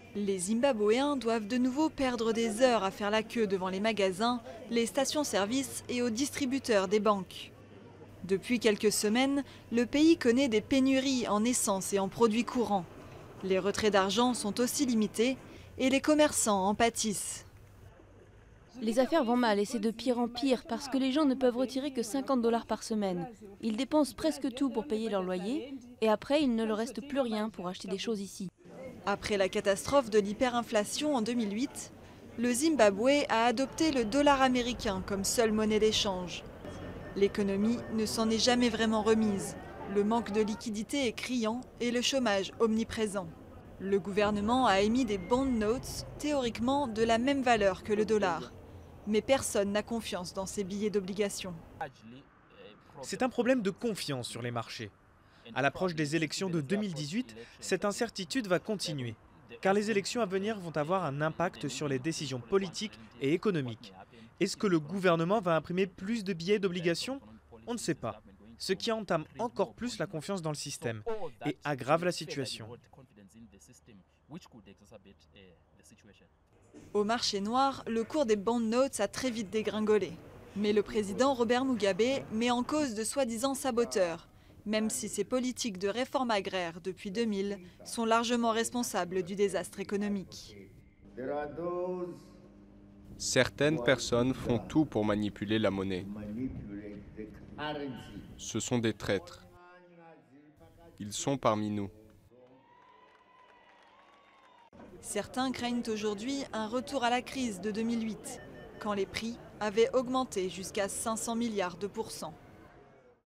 Les Zimbabwéens doivent de nouveau perdre des heures à faire la queue devant les magasins, les stations-service et aux distributeurs des banques. Depuis quelques semaines, le pays connaît des pénuries en essence et en produits courants. Les retraits d'argent sont aussi limités et les commerçants en pâtissent. Les affaires vont mal et c'est de pire en pire parce que les gens ne peuvent retirer que 50 $ par semaine. Ils dépensent presque tout pour payer leur loyer et après il ne leur reste plus rien pour acheter des choses ici. Après la catastrophe de l'hyperinflation en 2008, le Zimbabwe a adopté le dollar américain comme seule monnaie d'échange. L'économie ne s'en est jamais vraiment remise. Le manque de liquidité est criant et le chômage omniprésent. Le gouvernement a émis des bond notes, théoriquement de la même valeur que le dollar. Mais personne n'a confiance dans ces billets d'obligation. C'est un problème de confiance sur les marchés. À l'approche des élections de 2018, cette incertitude va continuer, car les élections à venir vont avoir un impact sur les décisions politiques et économiques. Est-ce que le gouvernement va imprimer plus de billets d'obligation? On ne sait pas, ce qui entame encore plus la confiance dans le système et aggrave la situation. Au marché noir, le cours des bond notes a très vite dégringolé. Mais le président Robert Mugabe met en cause de soi-disant saboteurs, même si ses politiques de réforme agraire depuis 2000 sont largement responsables du désastre économique. Certaines personnes font tout pour manipuler la monnaie. Ce sont des traîtres. Ils sont parmi nous. Certains craignent aujourd'hui un retour à la crise de 2008, quand les prix avaient augmenté jusqu'à 500 milliards de pourcents.